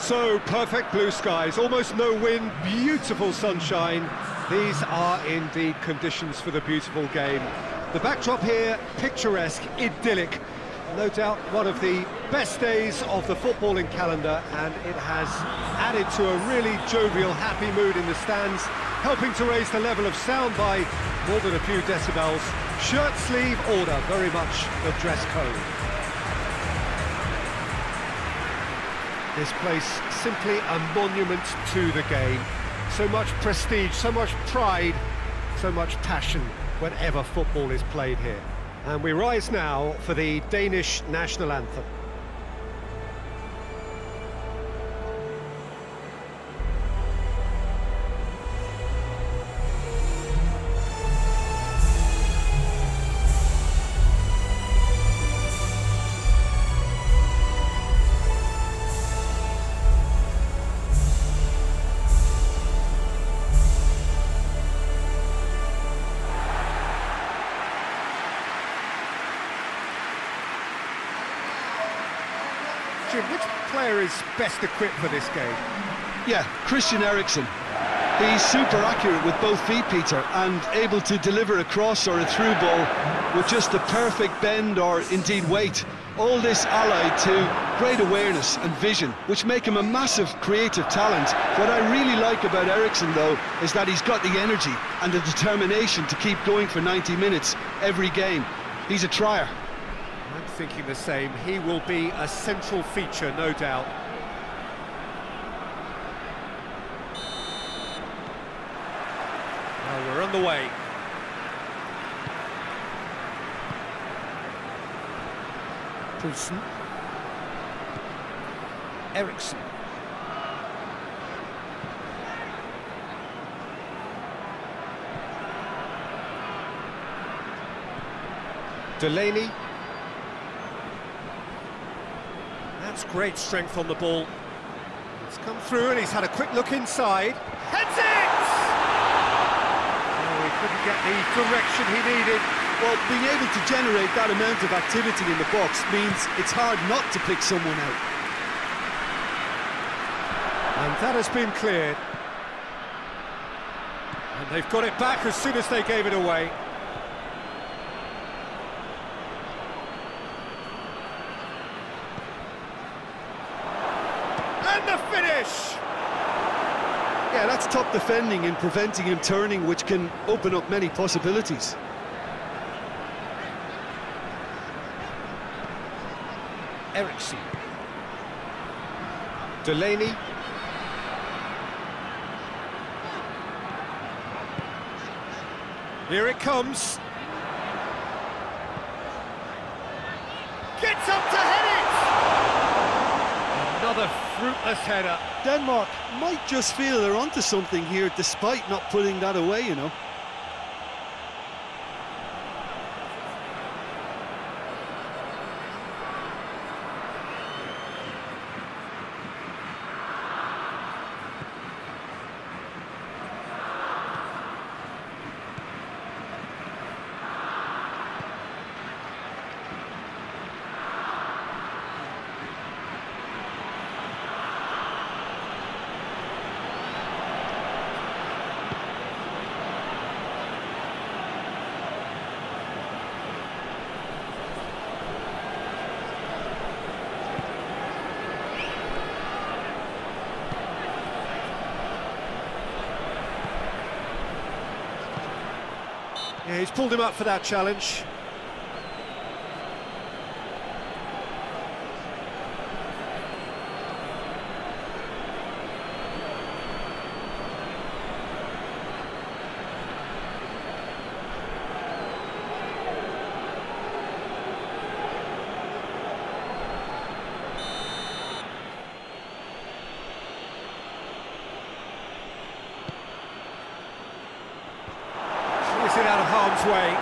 So, perfect blue skies, almost no wind, beautiful sunshine. These are indeed conditions for the beautiful game. The backdrop here, picturesque, idyllic. No doubt one of the best days of the footballing calendar, and it has added to a really jovial, happy mood in the stands, helping to raise the level of sound by more than a few decibels. Shirt sleeve order, very much the dress code. This place simply a monument to the game. So much prestige, so much pride, so much passion whenever football is played here. And we rise now for the Danish national anthem. Jim, which player is best equipped for this game? Yeah, Christian Eriksen. He's super accurate with both feet, Peter, and able to deliver a cross or a through ball with just the perfect bend or indeed weight. All this allied to great awareness and vision, which make him a massive creative talent. What I really like about Eriksen, though, is that he's got the energy and the determination to keep going for 90 minutes every game. He's a trier. I'm thinking the same. He will be a central feature, no doubt. Well, we're on the way. Poulsen. Eriksen. Delaney. That's great strength on the ball. It's come through and he's had a quick look inside. Heads it! Oh, he couldn't get the direction he needed. Well, being able to generate that amount of activity in the box means it's hard not to pick someone out. And that has been cleared. And they've got it back as soon as they gave it away. And the finish! Yeah, that's top defending and preventing him turning, which can open up many possibilities. Eriksen. Delaney. Here it comes. Gets up to head it! Another fruitless header. Denmark might just feel they're onto something here, despite not putting that away, you know. Yeah, he's pulled him up for that challenge. Is it out of harm's way?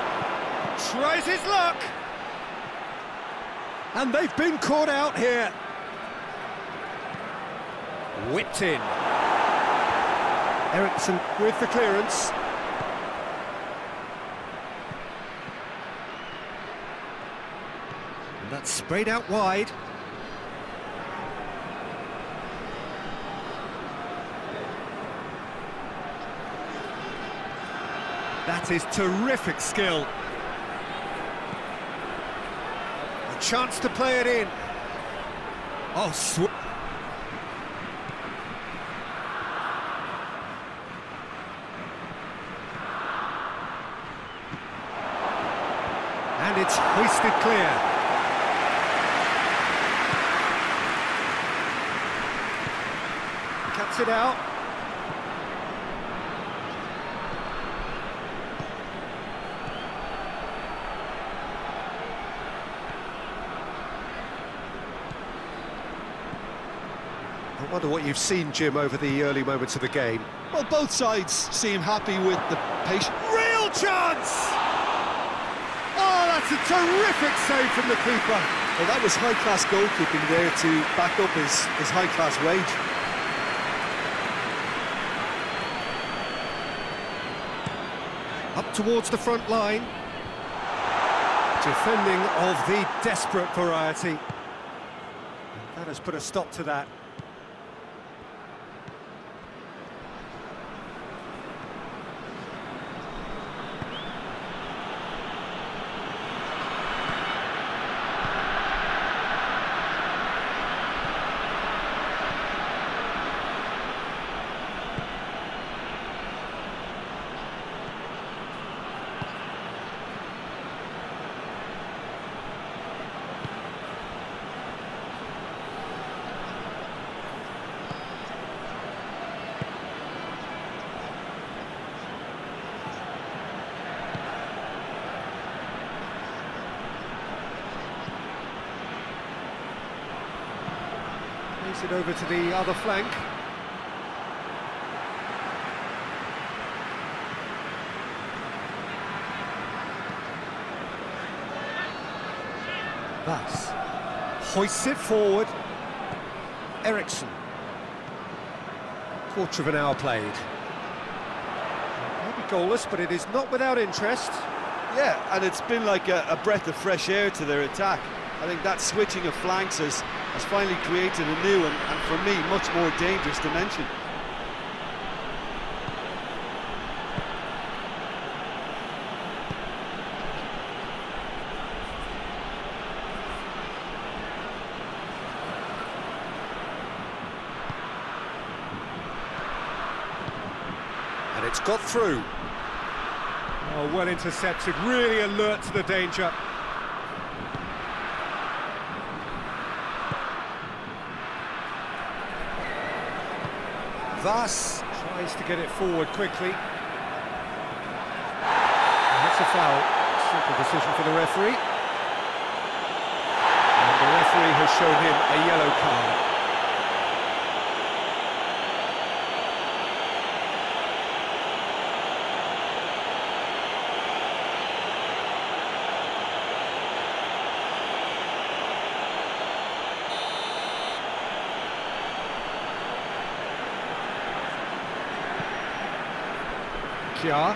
Tries his luck. And they've been caught out here. Whipped in. Eriksson with the clearance. And that's sprayed out wide. That is terrific skill. A chance to play it in. Oh, and it's hoisted clear. Cuts it out. I wonder what you've seen, Jim, over the early moments of the game. Well, both sides seem happy with the patient. Real chance! Oh, that's a terrific save from the keeper. Well, that was high-class goalkeeping there to back up his high-class wage. Up towards the front line. Defending of the desperate variety. That has put a stop to that. Plays it over to the other flank. Thus, hoists it forward. Eriksson. Quarter of an hour played. Maybe goalless, but it is not without interest. Yeah, and it's been like a breath of fresh air to their attack. I think that switching of flanks has finally created a new and for me, much more dangerous dimension. And it's got through. Oh, well intercepted, really alert to the danger. Thus tries to get it forward quickly. And that's a foul. Simple decision for the referee. And the referee has shown him a yellow card. Kja.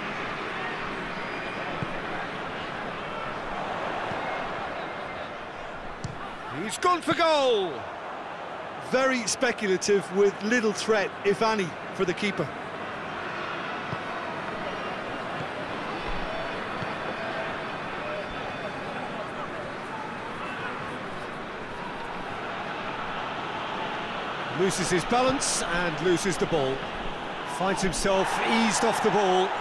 He's gone for goal! Very speculative with little threat, if any, for the keeper. Loses his balance and loses the ball. Finds himself eased off the ball.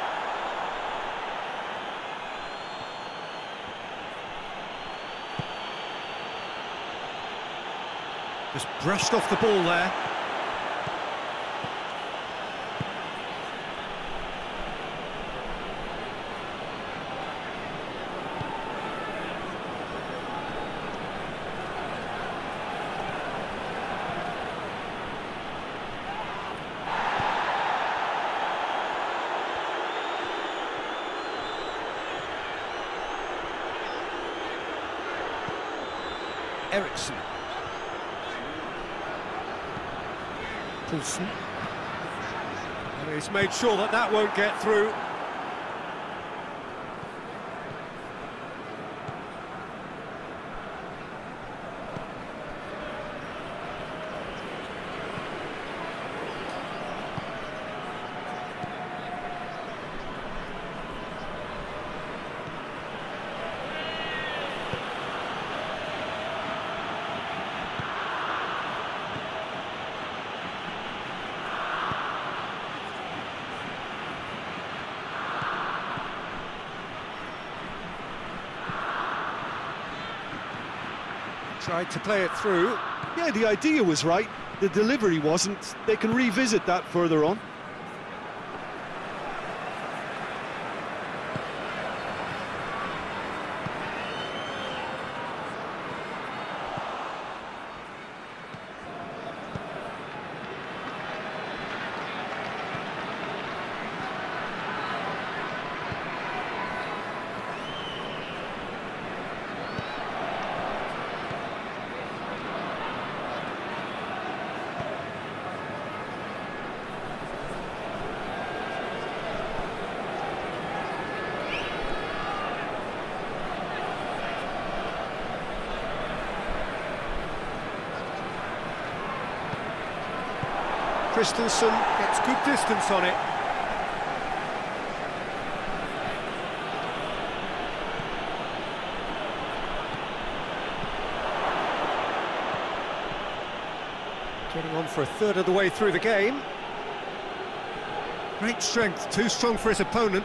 Just brushed off the ball there. Eriksson. Poulsen. And he's made sure that that won't get through. Tried to play it through. Yeah, the idea was right, the delivery wasn't. They can revisit that further on. Krestovsky gets good distance on it. Getting on for a third of the way through the game. Great strength, too strong for his opponent.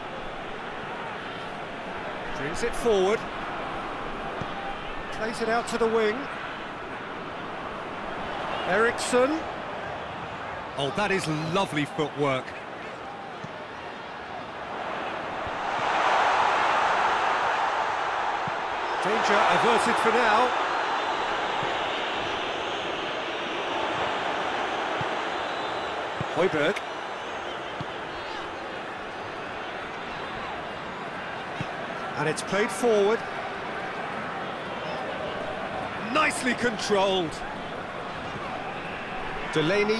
Brings it forward. Plays it out to the wing. Eriksson. Oh, that is lovely footwork. Danger averted for now. Højbjerg. And it's played forward. Nicely controlled. Delaney.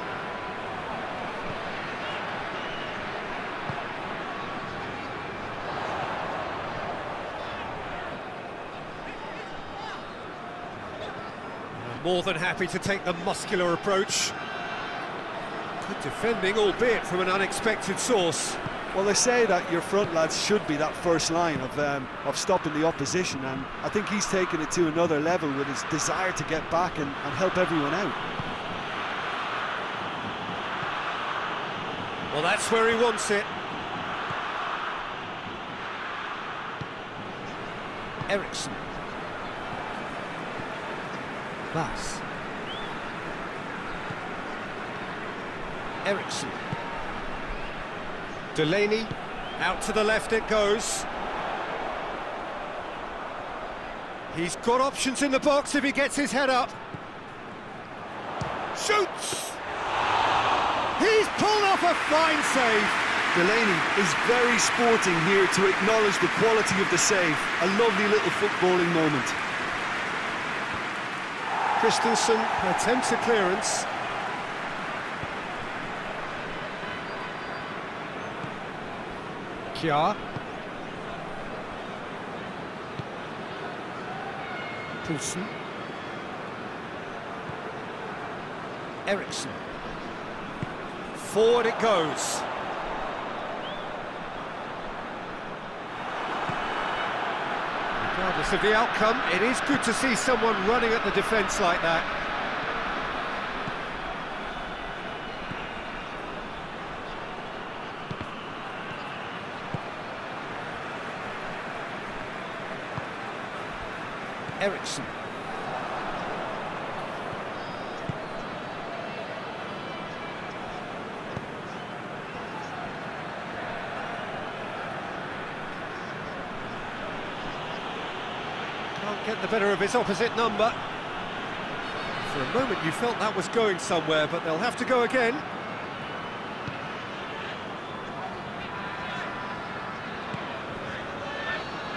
More than happy to take the muscular approach. Good defending, albeit from an unexpected source. Well, they say that your front lads should be that first line of stopping the opposition, and I think he's taken it to another level with his desire to get back and help everyone out. Well, that's where he wants it. Eriksson. Bass. Eriksson. Delaney. Out to the left it goes. He's got options in the box if he gets his head up. Shoots! He's pulled off a fine save. Delaney is very sporting here to acknowledge the quality of the save. A lovely little footballing moment. Krestovsky attempts a clearance. Kjaer. Poulsen. Eriksson. Forward it goes. Regardless of the outcome, it is good to see someone running at the defence like that. Eriksson. Can't get the better of his opposite number. For a moment you felt that was going somewhere, but they'll have to go again.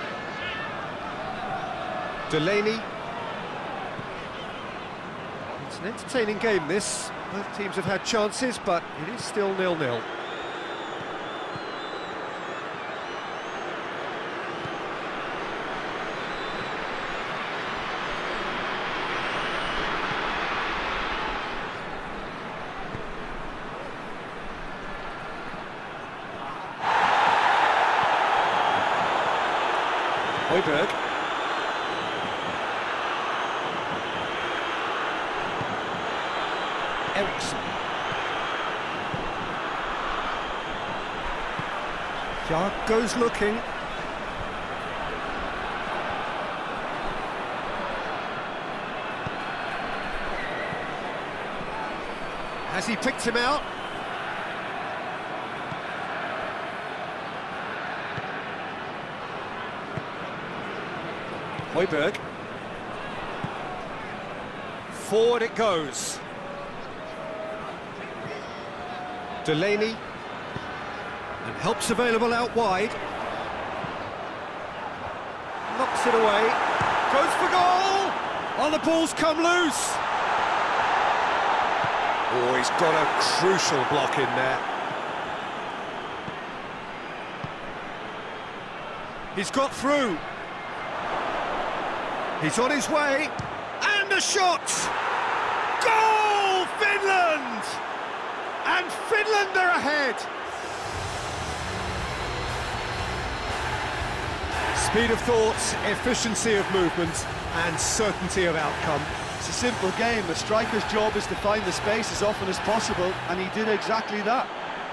Delaney. It's an entertaining game, this. Both teams have had chances, but it is still 0-0. Højbjerg. Eriksson. Jark goes looking. Has he picked him out? Højbjerg. Forward it goes. Delaney. And help's available out wide. Knocks it away. Goes for goal! Oh, the ball's come loose! Oh, he's got a crucial block in there. He's got through. He's on his way, and a shot! Goal, Finland! And Finland are ahead! Speed of thought, efficiency of movement, and certainty of outcome. It's a simple game. The striker's job is to find the space as often as possible, and he did exactly that.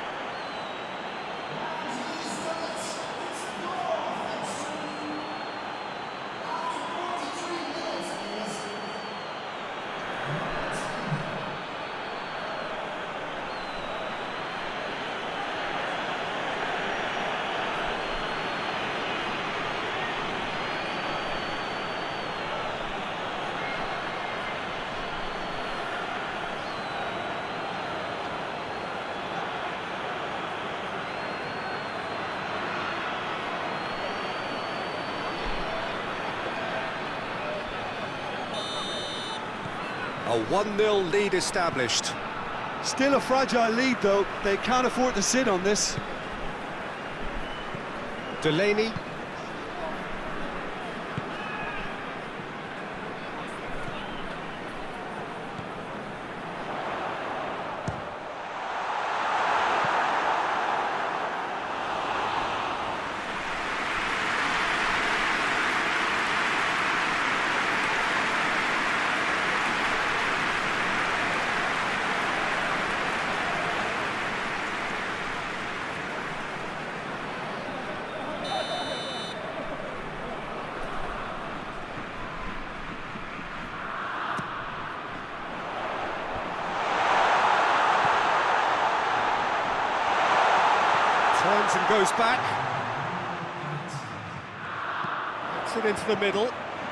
A 1-0 lead established. Still a fragile lead, though. They can't afford to sit on this. Delaney. Turns and goes back. Gets it into the middle.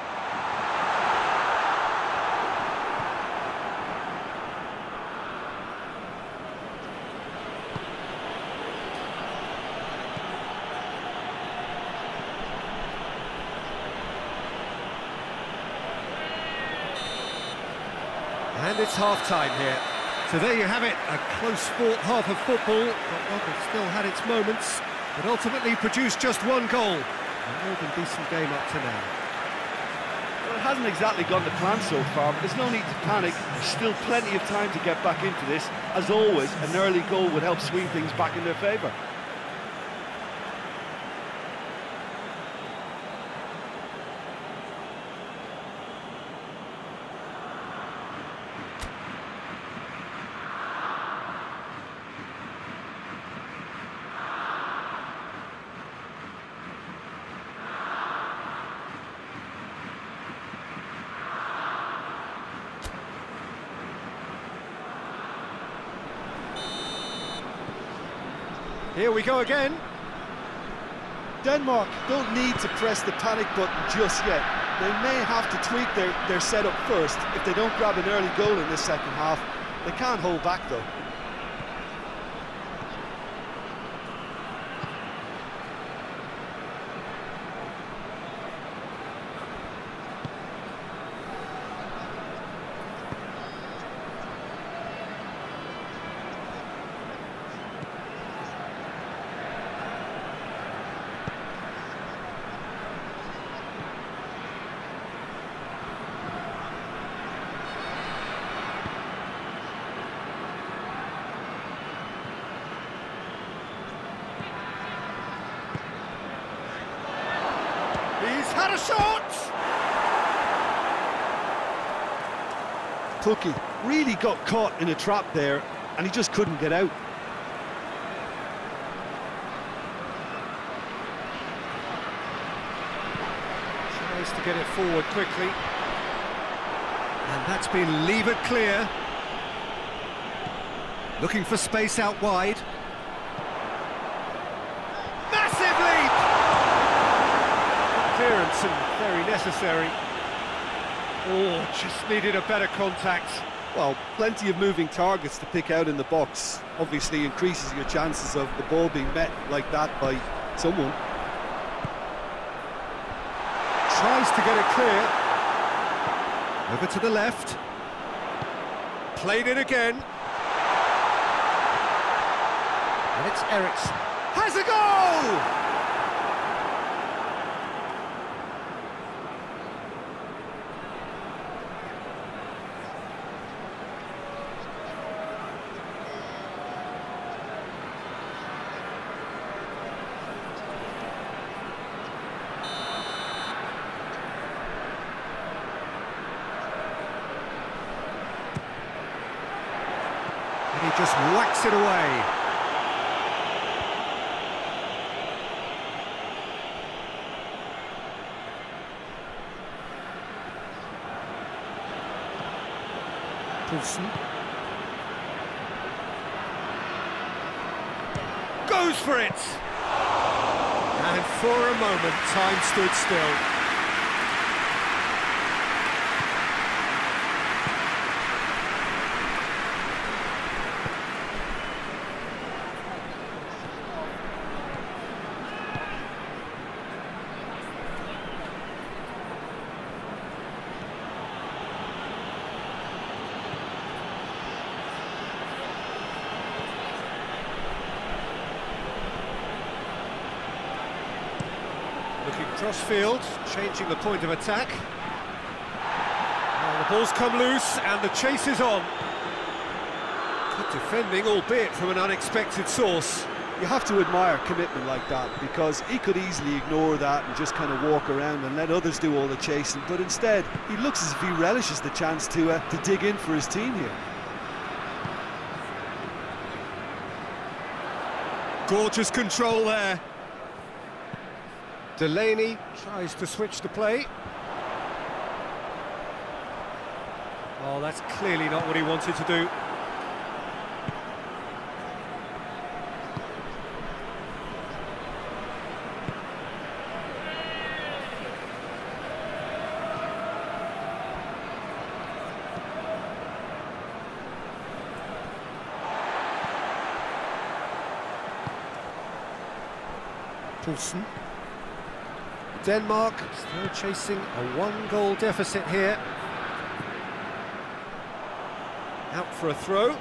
And it's half-time here. So there you have it, a close-fought half of football, but one that still had its moments, but ultimately produced just one goal. A more than decent game up to now. Well, it hasn't exactly gone to plan so far, but there's no need to panic. There's still plenty of time to get back into this. As always, an early goal would help swing things back in their favour. Here we go again. Denmark don't need to press the panic button just yet. They may have to tweak their setup first if they don't grab an early goal in this second half. They can't hold back, though. He's had a shot! Cookie really got caught in a trap there, and he just couldn't get out. Tries to get it forward quickly. And that's been levered clear. Looking for space out wide. Massive leap! Clearance and very necessary. Oh, just needed a better contact. Well, plenty of moving targets to pick out in the box. Obviously increases your chances of the ball being met like that by someone. Tries to get it clear. Over to the left. Played it again. And it's Eriksson. Has a goal! And he just whacks it away. Poulsen goes for it, and for a moment time stood still. Looking cross-field, changing the point of attack. Now the ball's come loose and the chase is on. Good defending, albeit from an unexpected source. You have to admire commitment like that, because he could easily ignore that and just kind of walk around and let others do all the chasing, but instead he looks as if he relishes the chance to dig in for his team here. Gorgeous control there. Delaney tries to switch the play. Oh, that's clearly not what he wanted to do. Poulsen. Denmark still chasing a one-goal deficit here. Out for a throw.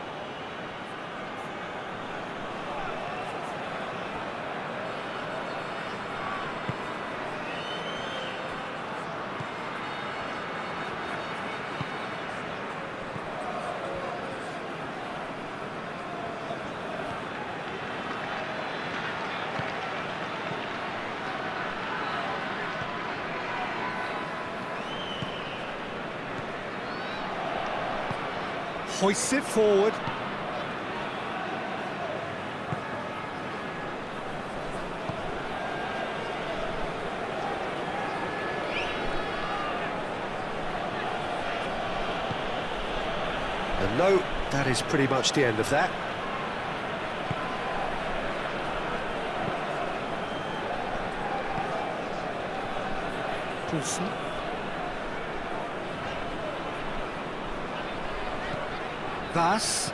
Hoists it forward. And no, that is pretty much the end of that. Poulsen. Thus,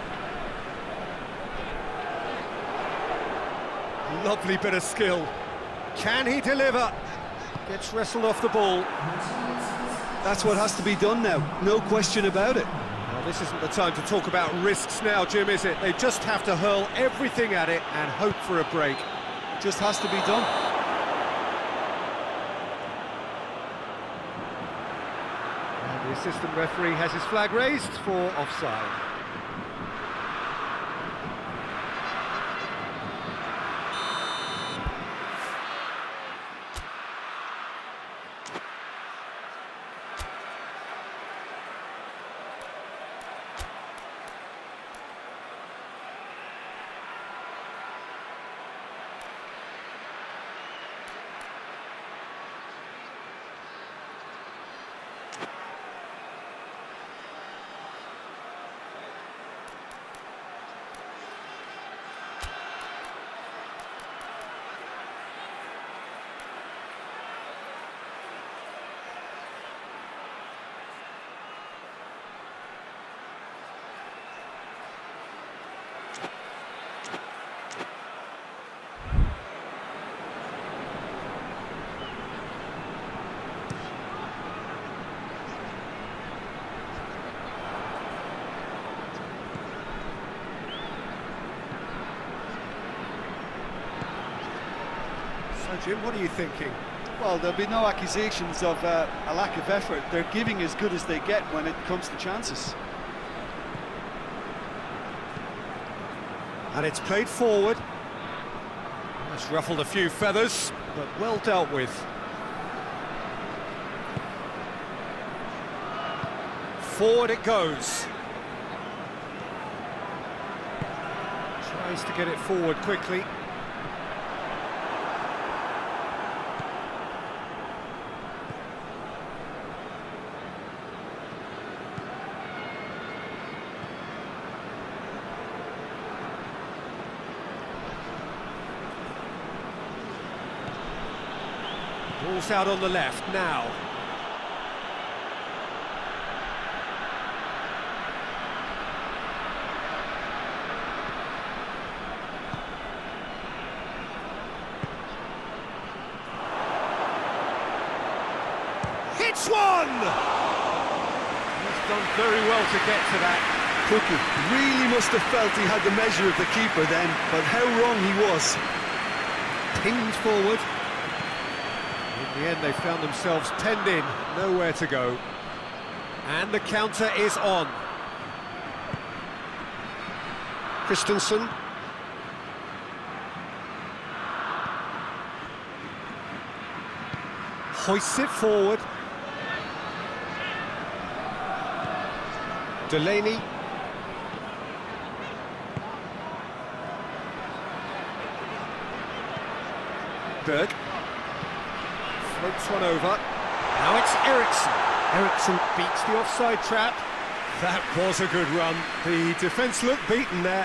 lovely bit of skill. Can he deliver? Gets wrestled off the ball. That's what has to be done now, no question about it. Well, this isn't the time to talk about risks now, Jim, is it? They just have to hurl everything at it and hope for a break. Just has to be done. And the assistant referee has his flag raised for offside. Jim, what are you thinking? Well, there'll be no accusations of a lack of effort. They're giving as good as they get when it comes to chances. And it's played forward. It's ruffled a few feathers, but well dealt with. Forward it goes. Tries to get it forward quickly. Ball's out on the left now. Hits one! He's done very well to get to that. Cookie really must have felt he had the measure of the keeper then, but how wrong he was. Pinged forward. In the end, they found themselves penned in, nowhere to go. And the counter is on. Christensen. Hoists it forward. Delaney. Berg. Floats one over. Now it's Eriksson. Eriksson beats the offside trap. That was a good run. The defence looked beaten there.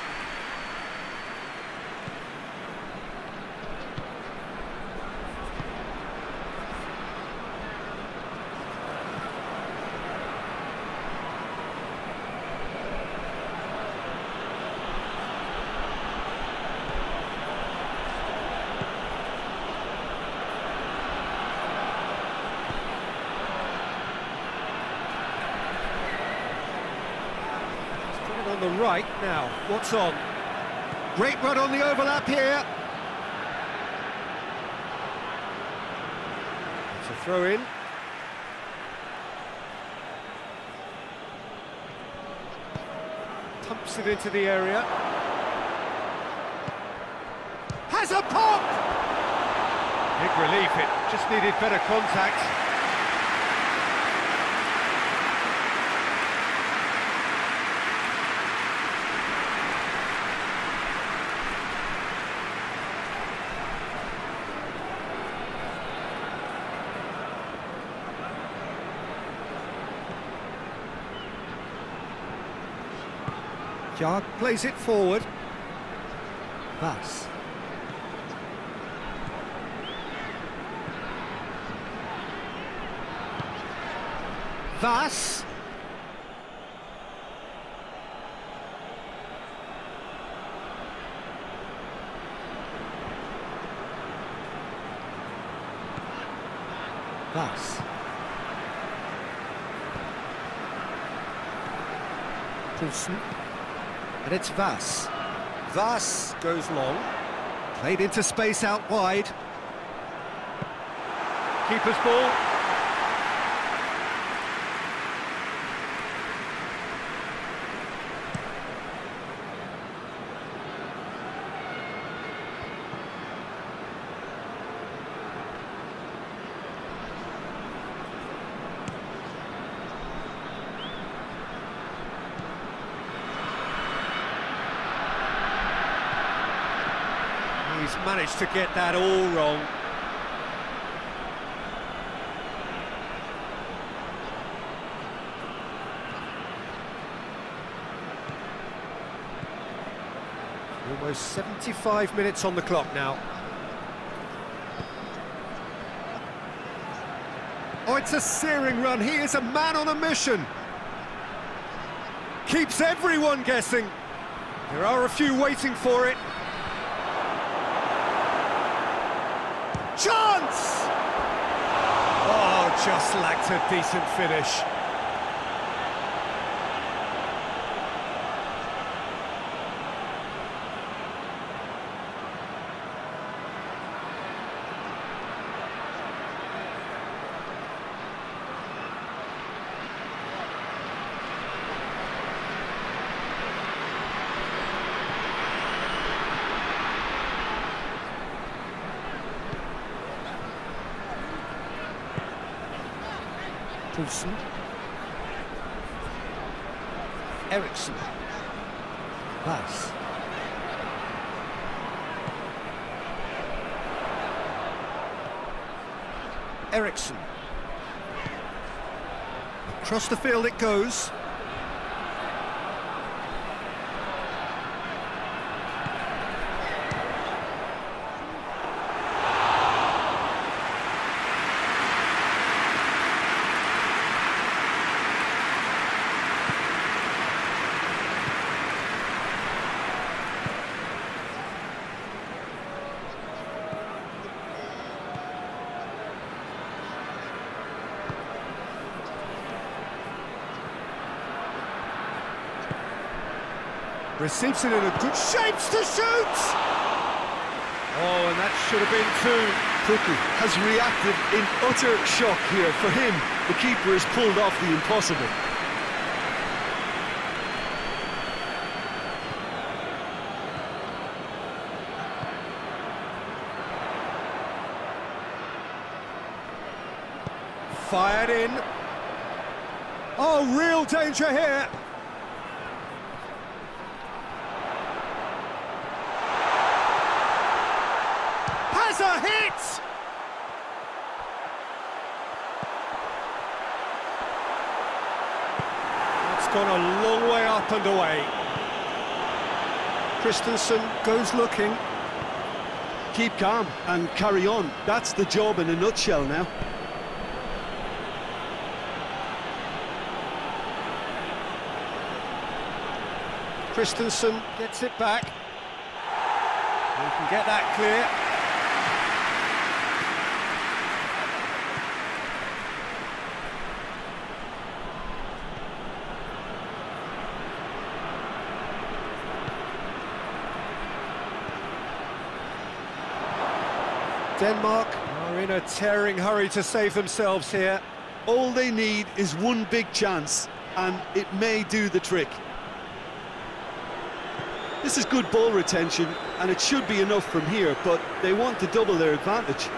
On the right now, what's on? Great run on the overlap here. It's a throw in. Pumps it into the area. Has a pop! Big relief, it just needed better contact. Jarg plays it forward. Vass. Vass. Vass. Poulsen. And it's Vass. Vass goes long. Played into space out wide. Keeper's ball. He's managed to get that all wrong. Almost 75 minutes on the clock now. Oh, it's a searing run. He is a man on a mission. Keeps everyone guessing. There are a few waiting for it. Chance! Oh, just lacked a decent finish. Poulsen. Eriksson. Pass. Eriksson. Across the field it goes. Receives it in a good shape to shoot! Oh, and that should have been two. Cookie has reacted in utter shock here. For him, the keeper has pulled off the impossible. Fired in. Oh, real danger here. Has a hit! It's gone a long way up and away. Christensen goes looking. Keep calm and carry on. That's the job in a nutshell now. Christensen gets it back. He can get that clear. Denmark are in a tearing hurry to save themselves here. All they need is one big chance, and it may do the trick. This is good ball retention, and it should be enough from here, but they want to double their advantage.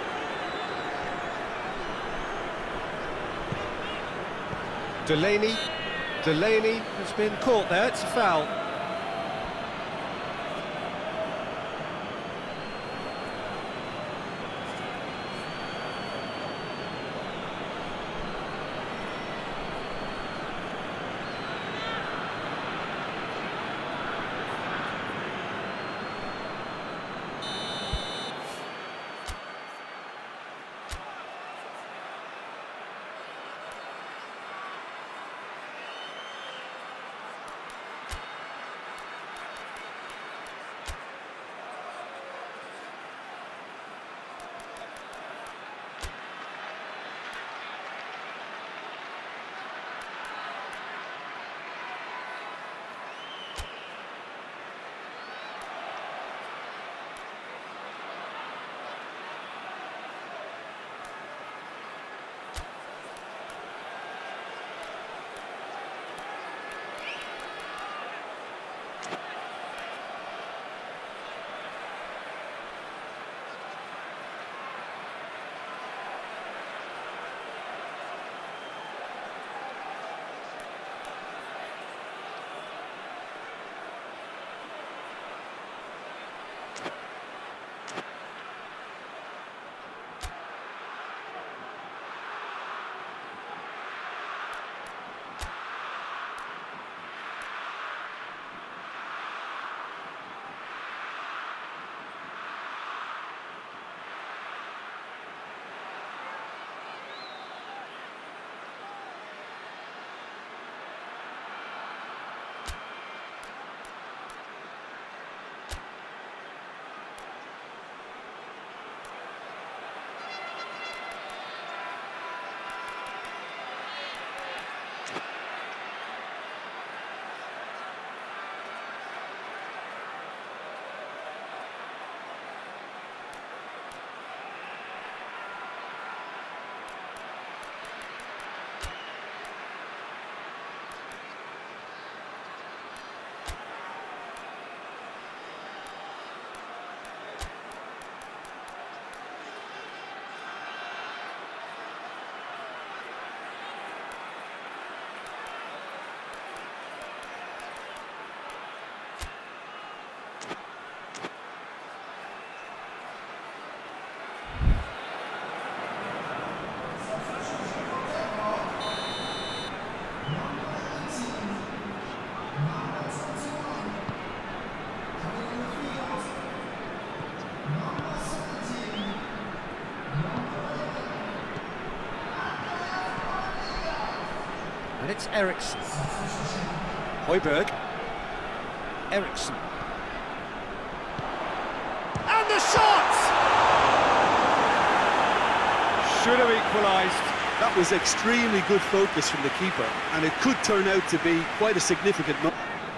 Delaney has been caught there, it's a foul. And it's Eriksson. Højbjerg. Eriksson. And the shot! Should have equalised. That was extremely good focus from the keeper, and it could turn out to be quite a significant moment.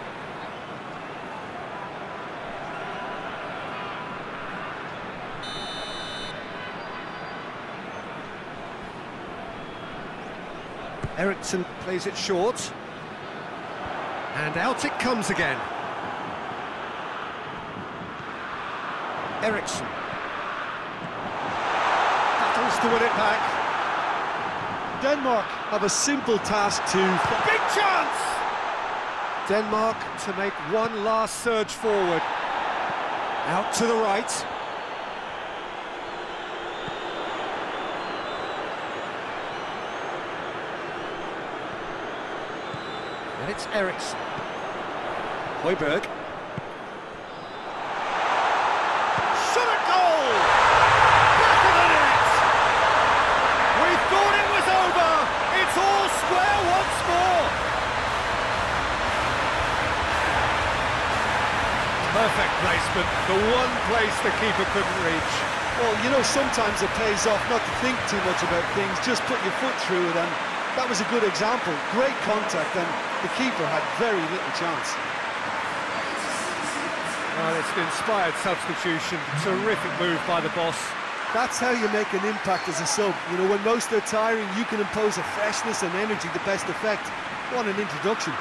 Eriksson plays it short. And out it comes again. Eriksson. Battles to win it back. Denmark have a simple task to... Big chance! Denmark to make one last surge forward. Out to the right. And it's Eriksson. Højbjerg. Shot at goal! Back of the net! We thought it was over! It's all square once more! Perfect placement, the one place the keeper couldn't reach. Well, you know, sometimes it pays off not to think too much about things, just put your foot through it, and that was a good example. Great contact, and the keeper had very little chance. Well, it's an inspired substitution, terrific move by the boss. That's how you make an impact as a sub. You know, when most are tiring, you can impose a freshness and energy to best effect. What an introduction.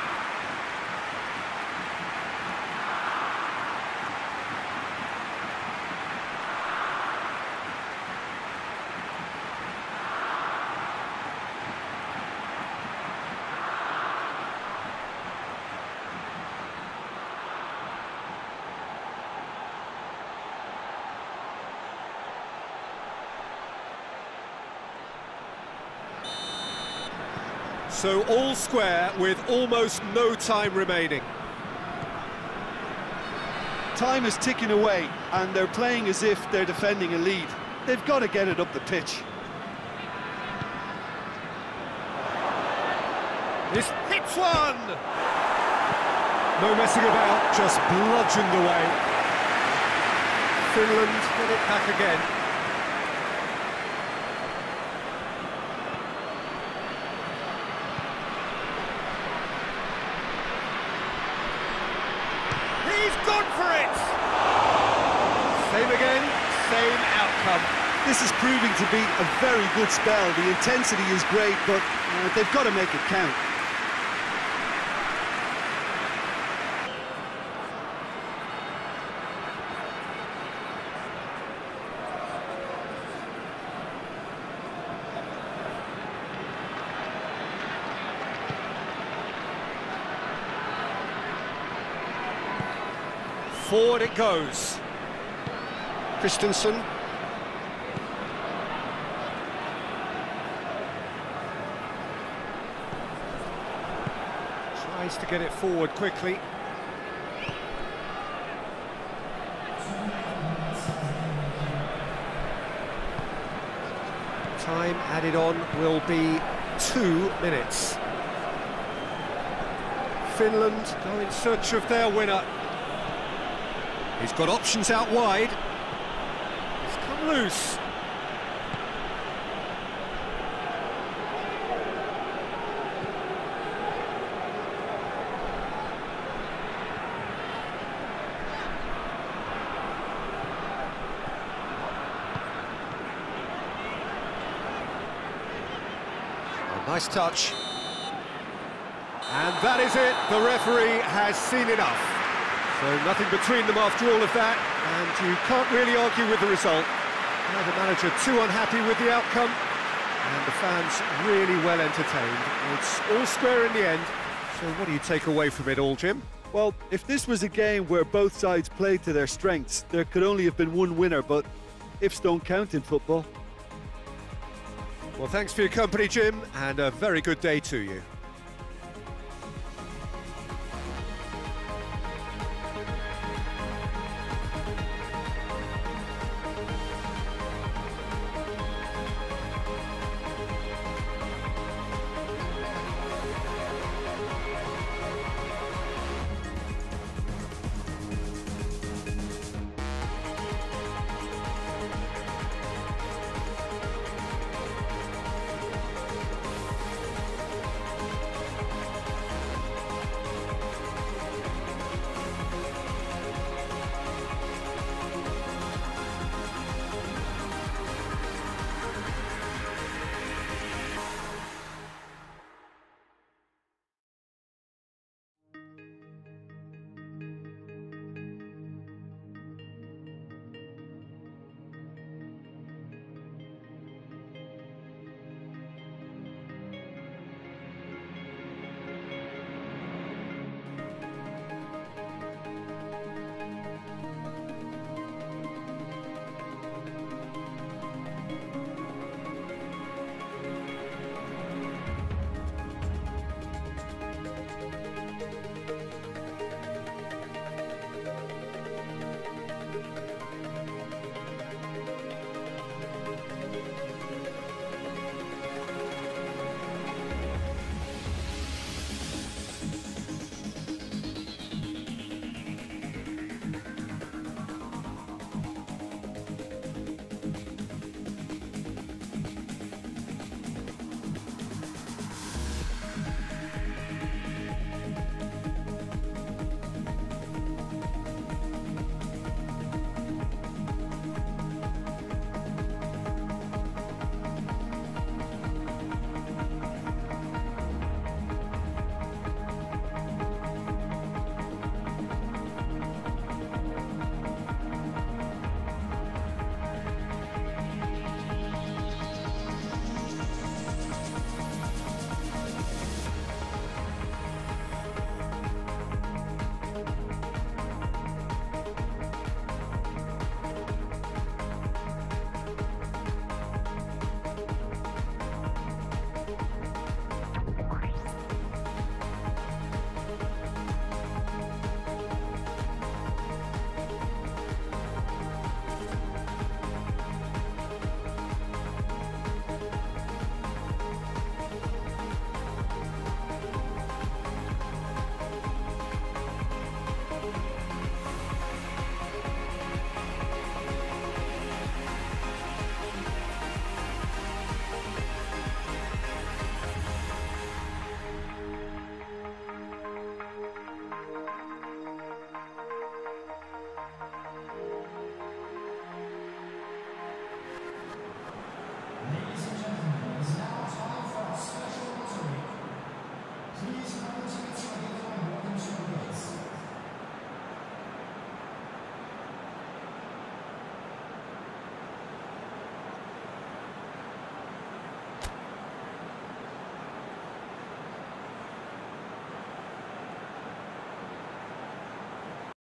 So all square with almost no time remaining. Time is ticking away, and they're playing as if they're defending a lead. They've got to get it up the pitch. This hits one! No messing about, just bludgeoned away. Finland get it back again. He's gone for it! Same again, same outcome. This is proving to be a very good spell. The intensity is great, but they've got to make it count. Forward it goes. Christensen. Tries to get it forward quickly. Time added on will be 2 minutes. Finland go in search of their winner. He's got options out wide. He's come loose. A nice touch. And that is it. The referee has seen enough. So nothing between them after all of that, and you can't really argue with the result. Now the manager too unhappy with the outcome, and the fans really well entertained. It's all square in the end, so what do you take away from it all, Jim? Well, if this was a game where both sides played to their strengths, there could only have been one winner, but ifs don't count in football. Well, thanks for your company, Jim, and a very good day to you.